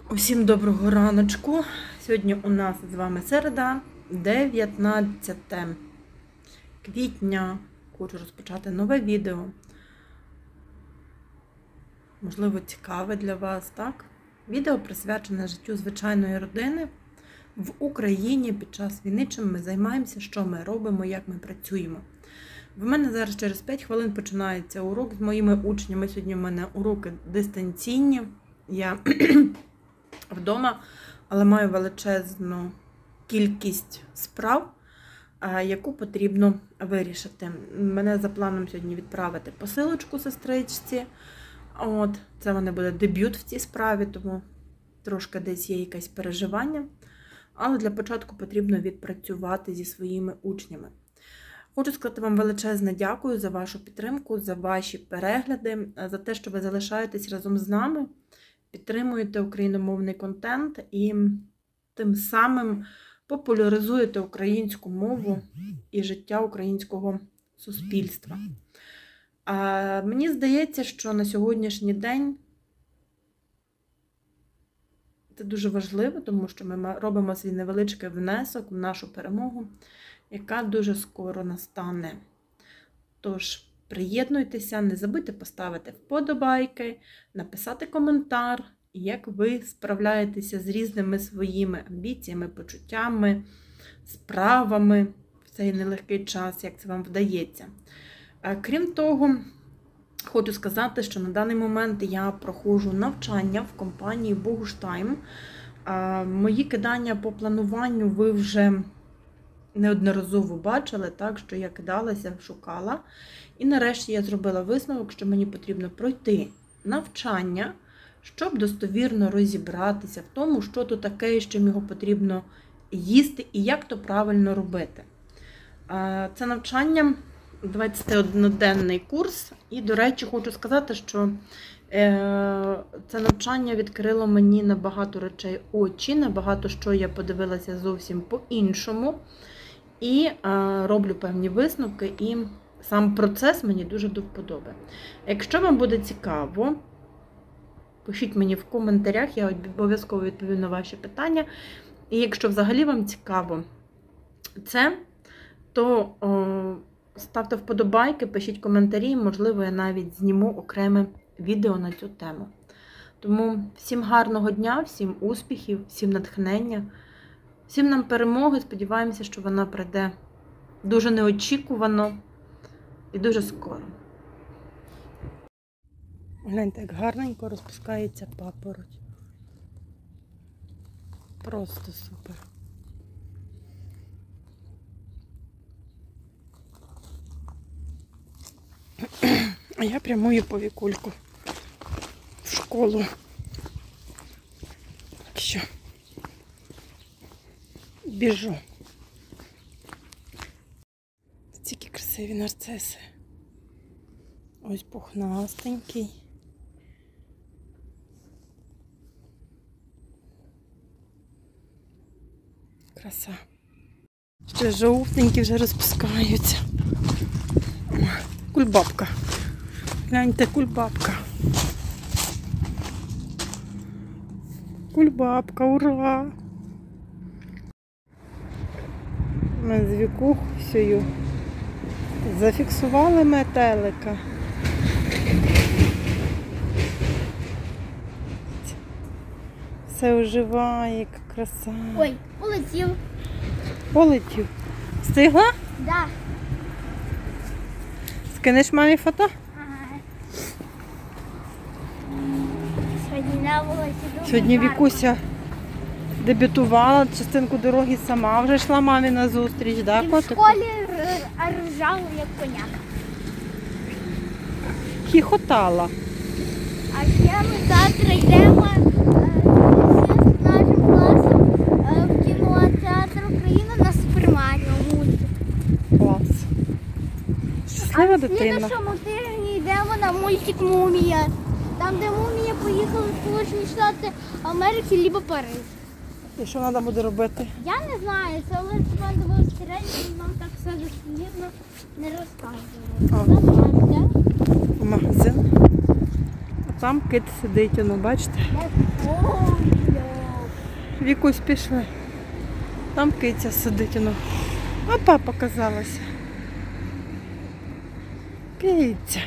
Усім доброго раночку. Сьогодні у нас з вами середа, 19 квітня. Хочу розпочати нове відео. Можливо, цікаве для вас, так? Відео присвячене життю звичайної родини в Україні під час війни, чим ми займаємося, що ми робимо, як ми працюємо. В мене зараз через 5 хвилин починається урок з моїми учнями. Сьогодні в мене уроки дистанційні. Я вдома, але маю величезну кількість справ, яку потрібно вирішити. Мене за планом сьогодні відправити посилочку сестричці. Це в мене буде дебют в цій справі, тому трошки десь є якесь переживання. Але для початку потрібно відпрацювати зі своїми учнями. Хочу сказати вам величезне дякую за вашу підтримку, за ваші перегляди, за те, що ви залишаєтесь разом з нами, підтримуєте україномовний контент і тим самим популяризуєте українську мову і життя українського суспільства. Мені здається, що на сьогоднішній день це дуже важливо, тому що ми робимо свій невеличкий внесок в нашу перемогу, яка дуже скоро настане. Тож, приєднуйтеся, не забудьте поставити вподобайки, написати коментар, як ви справляєтеся з різними своїми амбіціями, почуттями, справами в цей нелегкий час, як це вам вдається. Крім того, хочу сказати, що на даний момент я проходжу навчання в компанії Bogush-Time. Мої кидання по плануванню ви вже неодноразово бачили, так, що я кидалася, шукала. І нарешті я зробила висновок, що мені потрібно пройти навчання, щоб достовірно розібратися в тому, що то таке, з чим його потрібно їсти і як то правильно робити. Це навчання 21-денний курс. І, до речі, хочу сказати, що це навчання відкрило мені на багато речей очі, на багато що я подивилася зовсім по-іншому. І роблю певні висновки, і сам процес мені дуже до вподоби. Якщо вам буде цікаво, пишіть мені в коментарях, я обов'язково відповім на ваші питання. І якщо взагалі вам цікаво це, то ставте вподобайки, пишіть коментарі, можливо, я навіть зніму окреме відео на цю тему. Тому всім гарного дня, всім успіхів, всім натхнення, всім нам перемоги. Сподіваємося, що вона прийде дуже неочікувано і дуже скоро. Гляньте, як гарненько розпускається папороть. Просто супер. А я прямую по Вікульку в школу. Так що біжу. Стільки красиві нарциси. Ось пухнастенький. Краса. Ще жовтенькі вже розпускаються. Кульбабка. Гляньте, кульбабка. Кульбабка, ура! Ми з Вікусею зафіксували метелика. Все оживає, яка краса. Ой, полетів. Полетів. Встигла? Да. Скинеш мамі фото? Ага. Сьогодні на вулиці дуже Сьогодні гарно. Вікуся дебютувала, частинку дороги сама вже йшла мамі на зустріч, да, І в котику? школі ржав, як коняк. Хіхотала. А ще ми завтра йдемо з нашим класом в кінотеатр України на Супер Маріо мультик. Клас. Щаслива А в дитина. слідчому тижні йдемо на мультик «Мумія». Там, де Мумія поїхала в Сполучені Штати Америки, либо Париж. І що треба буде робити? Я не знаю, це Олег Іванович Терентій нам так все дослідно не розказував. В магазин. А там кит сидить, воно, бачите? Ой, Вікусь пішли. Там киця сидить, ну. Опа, показалася. Киця.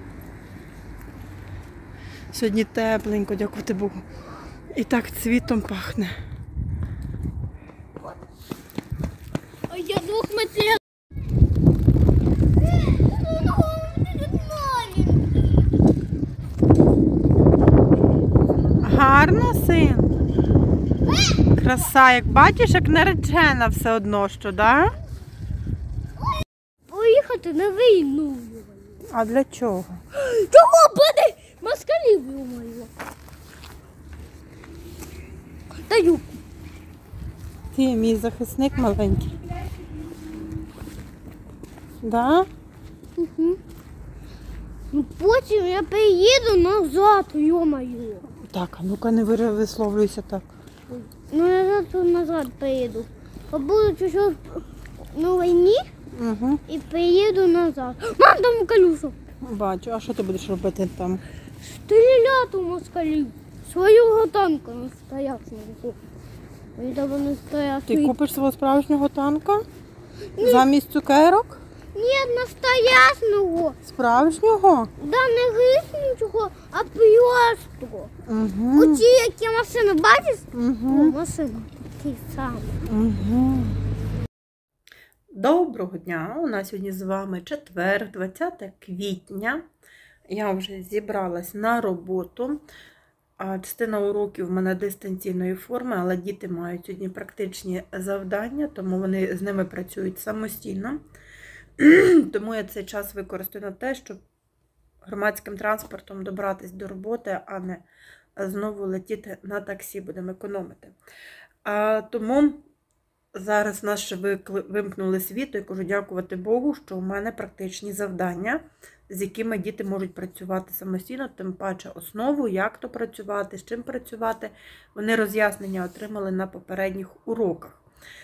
Сьогодні тепленько, дякувати Богу. І так цвітом пахне. А я 2 метрів. Гарно, син. Краса, як бачиш, як наречена все одно, що, да? Поїхати на війну. А для чого? Чого буде? Москалів думаю. Даю. Ти мій захисник маленький. Да? Угу. Ну потім я приїду назад, йо-моє. Так, а ну-ка не висловлюйся так. Ну я завтра назад приїду. Побуду чуть-чуть на війні Угу. і приїду назад. Мам, там колюса. Бачу, а що ти будеш робити там? Стріляти у москалів. Свою танка настоящого. Вони там вони стоять. Ти купиш свого справжнього танка? Замість цукерок? Ні, настоящого. Справжнього? Да не гисничого, а просто. Угу. Оці які машини, бачиш? О, Угу. машини такі самі. Угу. Доброго дня! У нас сьогодні з вами четвер, 20 квітня. Я вже зібралась на роботу. Частина уроків в мене дистанційної форми, але діти мають сьогодні практичні завдання, тому вони з ними працюють самостійно. Тому я цей час використаю на те, щоб громадським транспортом добратись до роботи, а не знову летіти на таксі, будемо економити. Тому зараз нас ще вимкнули світло і кажу, дякувати Богу, що у мене практичні завдання, з якими діти можуть працювати самостійно, тим паче основу, як то працювати, з чим працювати, вони роз'яснення отримали на попередніх уроках.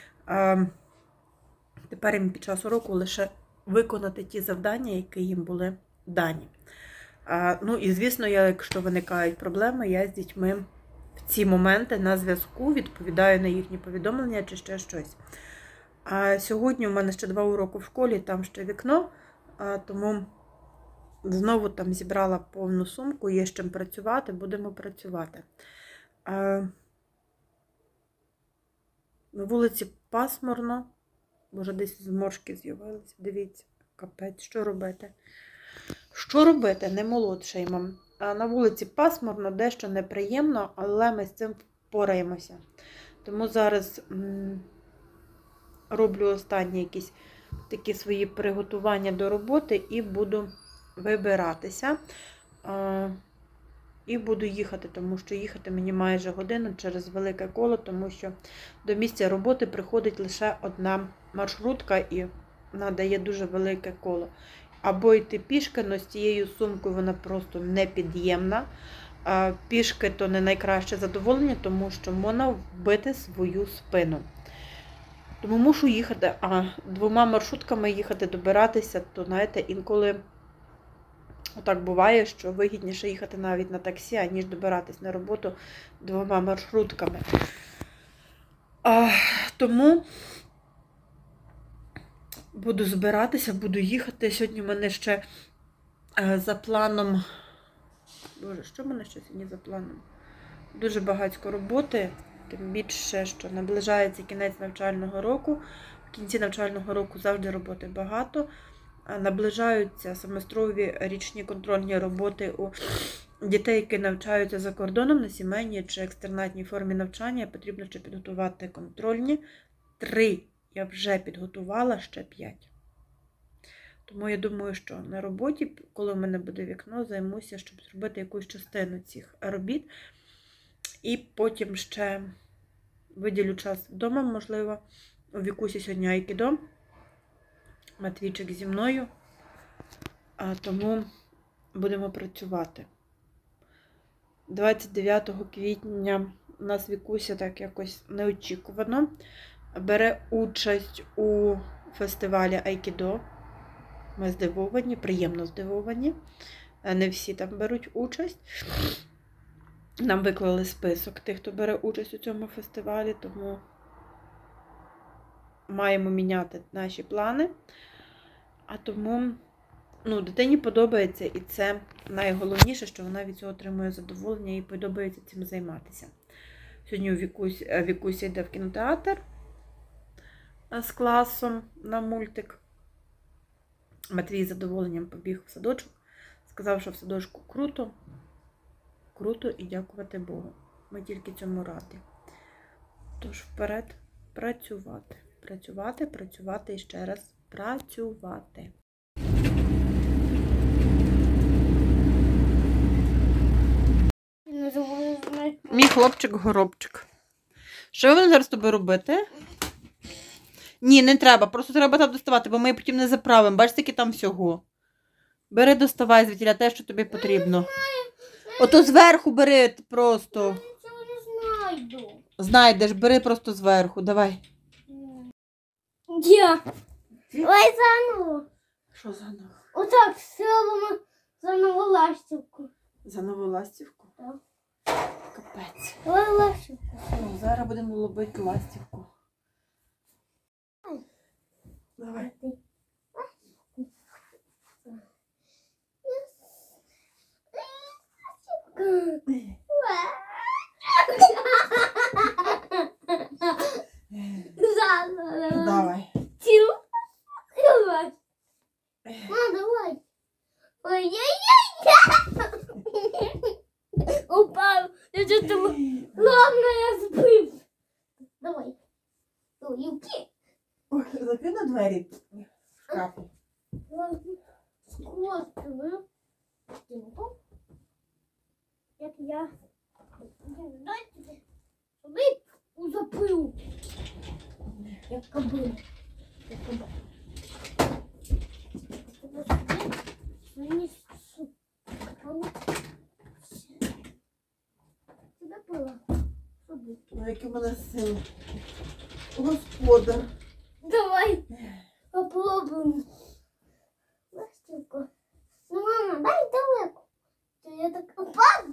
Тепер їм під час уроку лише виконати ті завдання, які їм були дані. Ну і, звісно, якщо виникають проблеми, я з дітьми в ці моменти на зв'язку відповідаю на їхні повідомлення чи ще щось. Сьогодні у мене ще 2 уроки в школі, там ще вікно, тому знову там зібрала повну сумку, є з чим працювати, будемо працювати. На вулиці пасмурно, може десь зморшки з'явилися, дивіться, капець, що робити? Що робити? Не молодшаємо. На вулиці пасмурно, дещо неприємно, але ми з цим впораємося. Тому зараз роблю останні якісь такі свої приготування до роботи і буду вибиратися. І буду їхати, тому що їхати мені майже годину через велике коло, тому що до місця роботи приходить лише одна маршрутка і вона дає дуже велике коло. Або йти пішки, але з цією сумкою вона просто непід'ємна. Пішки то не найкраще задоволення, тому що можна вбити свою спину. Тому мушу їхати, а 2 маршрутками їхати, добиратися, то, знаєте, інколи отак буває, що вигідніше їхати навіть на таксі, аніж добиратись на роботу 2 маршрутками. Тому буду збиратися, буду їхати. Сьогодні в мене ще за планом... Боже, що в мене ще сьогодні за планом? Дуже багатько роботи, тим більше, що наближається кінець навчального року. В кінці навчального року завжди роботи багато. Наближаються семестрові річні контрольні роботи у дітей, які навчаються за кордоном на сімейній чи екстернатній формі навчання. Потрібно ще підготувати контрольні. 3 я вже підготувала, ще 5. Тому я думаю, що на роботі, коли в мене буде вікно, займуся, щоб зробити якусь частину цих робіт. І потім ще виділю час вдома, можливо. У Вікусі сьогодні айкідо. Матвійчик зі мною. Тому будемо працювати. 29 квітня у нас Вікуся так якось неочікувано бере участь у фестивалі айкідо. Ми здивовані, приємно здивовані. Не всі там беруть участь. Нам виклали список тих, хто бере участь у цьому фестивалі, тому маємо міняти наші плани. А тому, дитині подобається, і це найголовніше, що вона від цього отримує задоволення і подобається цим займатися. Сьогодні Вікуся йде в кінотеатр з класом на мультик. Матвій з задоволенням побіг в садочок. Сказав, що в садочку круто. Круто і дякувати Богу. Ми тільки цьому раді. Тож вперед працювати. Працювати, працювати і ще раз працювати. Мій хлопчик-горобчик. Що ви будемо зараз з тобою робити? Ні, не треба. Просто треба там доставати, бо ми потім не заправимо. Бачиш, скільки там всього. Бери, доставай звідтіля те, що тобі потрібно. Ото зверху бери просто. Я нічого не знайду. Знайдеш, бери просто зверху. Давай. Я. Давай заново. Що заново? Отак зробимо заново ластівку. За нову ластівку? Так. Капець. Давай ластівку. Зараз будемо ловити ластівку. Давай. Давай. Давай. Давай. Ой-ой-ой. Упав. Я что-то... Ладно, я збив. Давай. Юки. Ой, закрий двері в шкафу. Скотили. Як я. Дайте сюди у запил. Як кобила. Як кобила. Сюди пила. Сюди. Які в мене сили. Господар. Давай попробуем. Ластівку. Ну, мама, дай далеко. Я так упаду.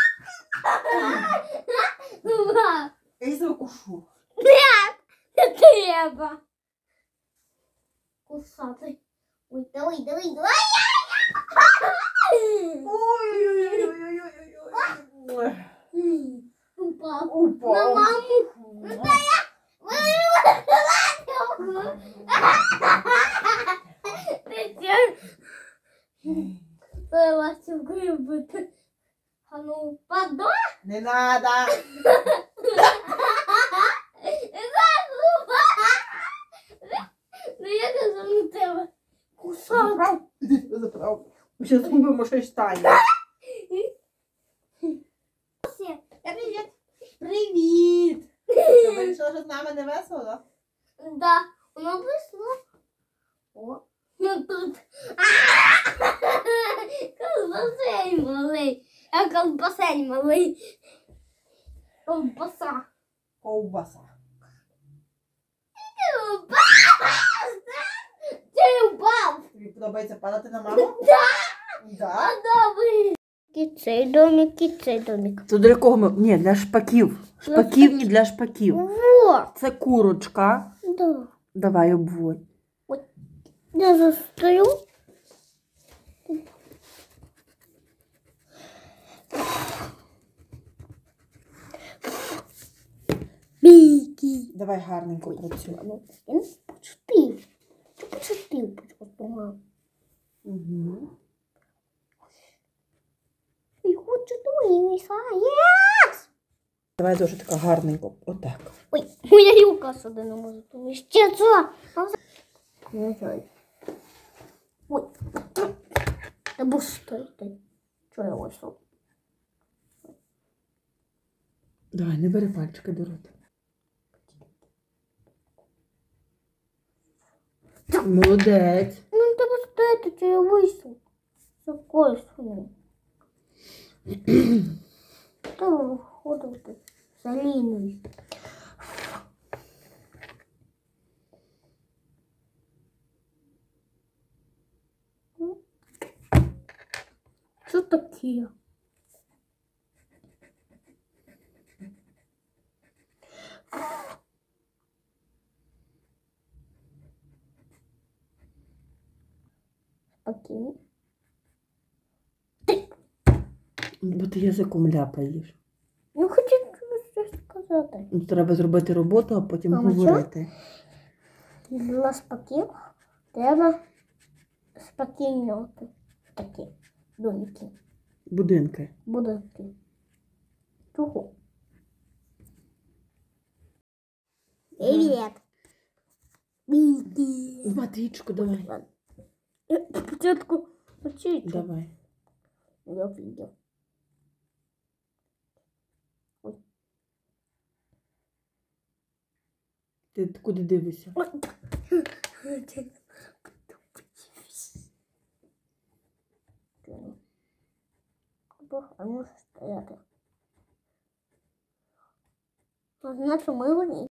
Я себе кушу. Не треба. Кусати. Ой, давай, давай, давай. Ой-ой-ой-ой-ой-ой. Упав. Упав. На маму. Ластівку робити. А ну упаду. Не надо. Ну я кажу, не треба. Кусати. Заправ? Іди заправ. Ми зараз зробимо щось тайне. Привіт. Привіт. Ти вирішила, що з нами не весело? Да, воно вийшло. О, ну тут. Колбасень малий. Я колбасень малий. Колбаса. Ковбаса. Ти упав. Тобі подобається падати на маму? Да. Да. Давай. І цей домик, і цей домик. Це для кого ми? Ні, для шпаків. Шпаківні для шпаків. Вот. Це курочка. Да. Давай обводь. Я застою. Бійки. Давай гарненько працюй. Я не почти. Ти почти почти. Угу. І хочу твої місаєць. Давай дуже така гарненько. Отак. Ой, моя рука сюди не може поміститися. Не знаю. Ой. Та бо стой. Чого я вийшов? Давай, не бери пальчики до рота. Молодець. Ну, треба стояти, що я вийшов. З якої суми? Треба виходити з Аліною. Що таке? Спокійно. Бо ти язиком ляпаєш. Ну, хочу щось сказати. Ну, треба зробити роботу, а потім Мама, говорити. Для спокійних треба спокійно такі домики, Будинки. будинки. Чого? Привіт. Водичку давай. Спочатку очічу. Давай. Я видел. Ти куди дивишся? А може стояти. Значить, ми в ній.